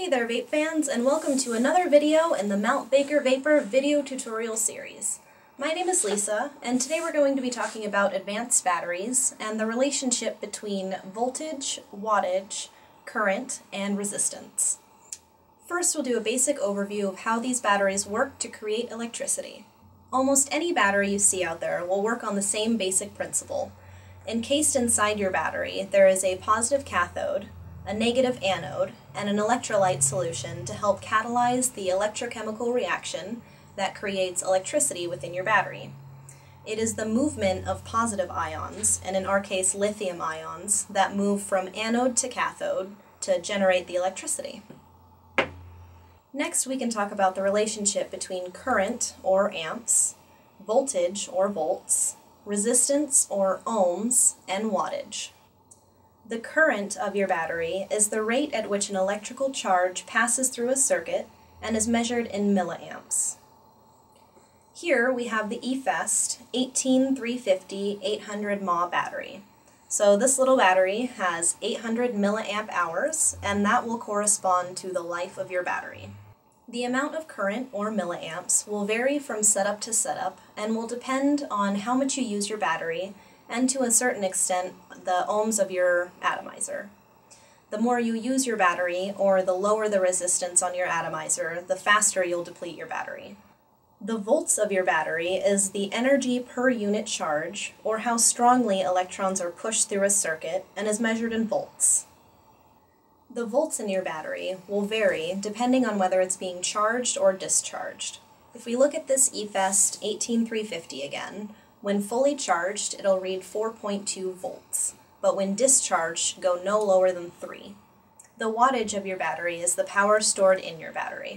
Hey there vape fans, and welcome to another video in the Mount Baker Vapor video tutorial series. My name is Lisa, and today we're going to be talking about advanced batteries and the relationship between voltage, wattage, current, and resistance. First, we'll do a basic overview of how these batteries work to create electricity. Almost any battery you see out there will work on the same basic principle. Encased inside your battery, there is a positive cathode, a negative anode, and an electrolyte solution to help catalyze the electrochemical reaction that creates electricity within your battery. It is the movement of positive ions, and in our case lithium ions, that move from anode to cathode to generate the electricity. Next, we can talk about the relationship between current, or amps, voltage, or volts, resistance, or ohms, and wattage. The current of your battery is the rate at which an electrical charge passes through a circuit and is measured in milliamps. Here we have the eFest 18350 800 mAh battery. So this little battery has 800 milliamp hours, and that will correspond to the life of your battery. The amount of current, or milliamps, will vary from setup to setup and will depend on how much you use your battery and to a certain extent the ohms of your atomizer. The more you use your battery, or the lower the resistance on your atomizer, the faster you'll deplete your battery. The volts of your battery is the energy per unit charge, or how strongly electrons are pushed through a circuit, and is measured in volts. The volts in your battery will vary depending on whether it's being charged or discharged. If we look at this eFest 18350 again, when fully charged, it'll read 4.2 volts, but when discharged, should go no lower than 3. The wattage of your battery is the power stored in your battery.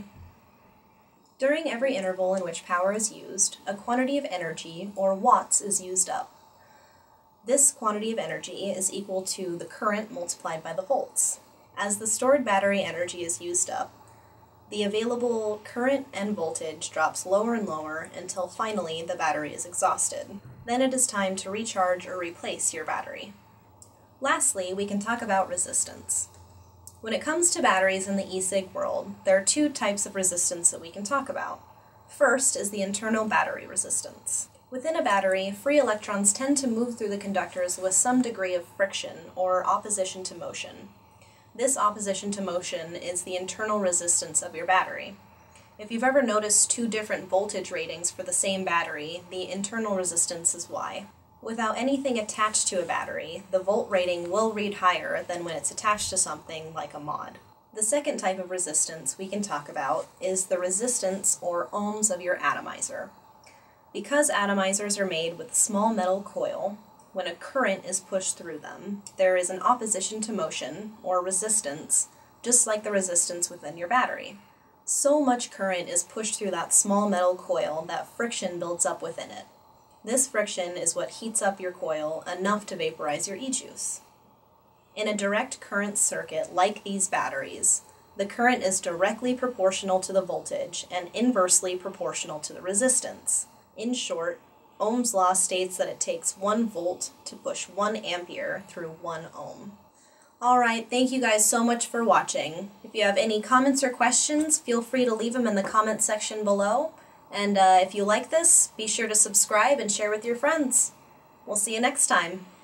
During every interval in which power is used, a quantity of energy, or watts, is used up. This quantity of energy is equal to the current multiplied by the volts. As the stored battery energy is used up, the available current and voltage drops lower and lower until finally the battery is exhausted. Then it is time to recharge or replace your battery. Lastly, we can talk about resistance. When it comes to batteries in the e-cig world, there are two types of resistance that we can talk about. First is the internal battery resistance. Within a battery, free electrons tend to move through the conductors with some degree of friction, or opposition to motion. This opposition to motion is the internal resistance of your battery. If you've ever noticed two different voltage ratings for the same battery, the internal resistance is Y. Without anything attached to a battery, the volt rating will read higher than when it's attached to something like a mod. The second type of resistance we can talk about is the resistance, or ohms, of your atomizer. Because atomizers are made with a small metal coil, when a current is pushed through them, there is an opposition to motion, or resistance, just like the resistance within your battery. So much current is pushed through that small metal coil that friction builds up within it. This friction is what heats up your coil enough to vaporize your e-juice. In a direct current circuit like these batteries, the current is directly proportional to the voltage and inversely proportional to the resistance. In short, Ohm's law states that it takes 1 volt to push 1 ampere through 1 ohm. Alright, thank you guys so much for watching. If you have any comments or questions, feel free to leave them in the comment section below. And if you like this, be sure to subscribe and share with your friends. We'll see you next time.